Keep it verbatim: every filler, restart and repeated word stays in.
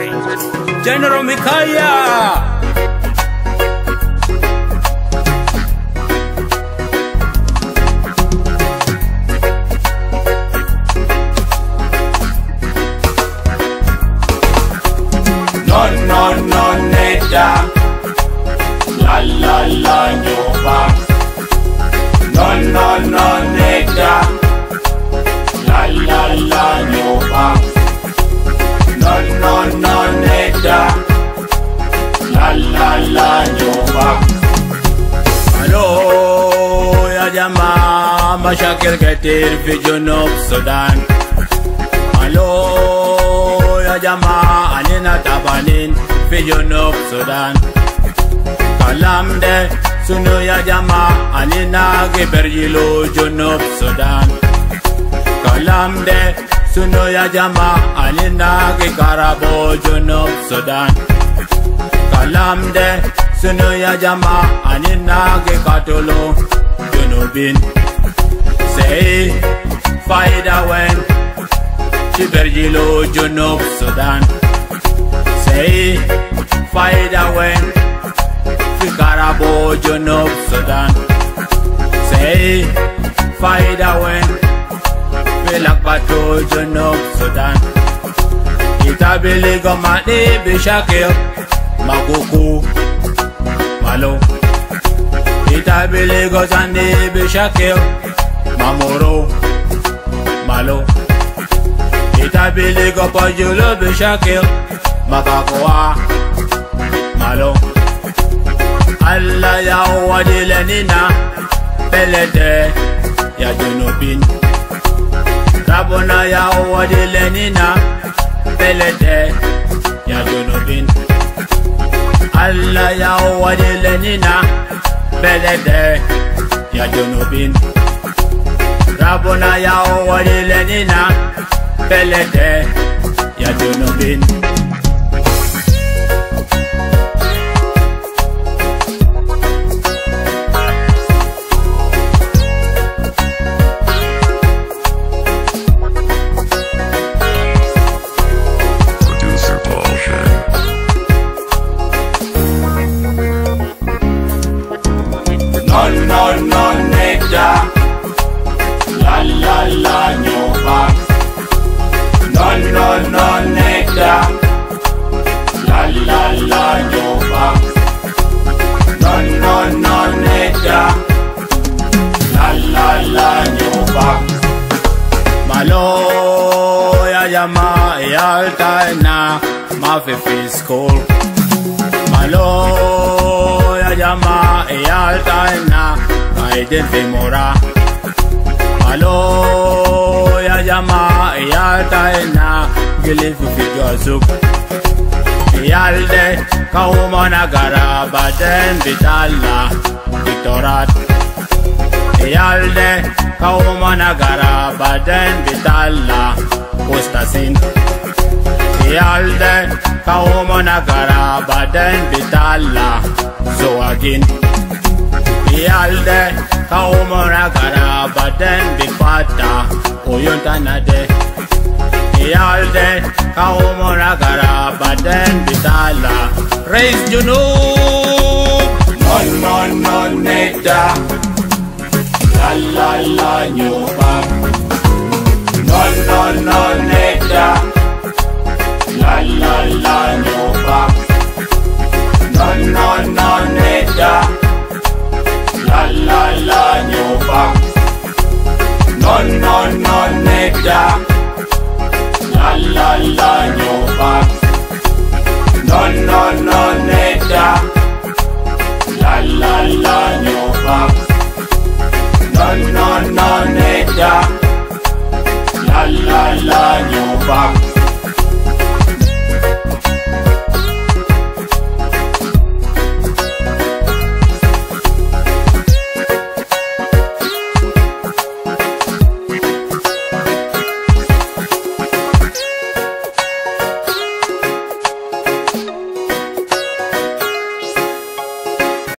General Mikaya. No, no, no, neta. La, la, la, nyoba. No, no, no, neta. La, la, la, nyoba. No, no, no, neta. La, la, la, nyoba. Hello, ya jamaa, mashakil ketir fi Junub Sudan. Hello, ya jamaa, anina tabanin fi Junub Sudan. Kalamde sunu ya jamaa, anina giberjilo Junub Sudan. Kalamde sunu ya jamaa, anina gikarabo Junub Sudan. Kalamde sunu ya jamaa, anina gikatolo Junubin. Say faida wen Tiberjilo Junub Sudan. Say faida wen Fikarabo Junub Sudan. Say faida wen Filakbato Junub Sudan. Itabili gomani bishakil Maguku Malo. Itabili gozani bishakil Mamoro Malo. Itabili gopojulo bishakil Makakoa Malo. Allah ya wadilenina Pelete ya Junubin. Rabona ya wadilenina Pelete ya Junubin. Allah ya wadilenina Pelete ya Junubin. Rabona ya wadilenina Pelete ya Junubin. No, no, no, neta. La, la, la, nyoba. No, no, no, neta. La, la, la, nyoba. No, no, no, neta. La, la, la, nyoba. Malo ya jamaa ya altaina mafi fiscal. Malo ya jamaa ya altaina kaiden fimora. Malo ya jamaa ya altaina gilifu fijosuk. Yalde kaumana garabaden bitalla diktorat. Yalde kaumana garabaden bitalla ustasin. Yalde kaumana garabaden bitalla zoagin. Yalde kaumana garabaden bifata oyontanade. Yalde kaumana garabaden bitalla Raise Junub. No, no, no, neta. La, la, la, nyoba. No, no, no, neta. La, la, la, nyoba. No, no, no, neta. La, la, la, nyoba. No, no, no, neta. La, la, la, nyoba. No, no, no, neta. La, la, la,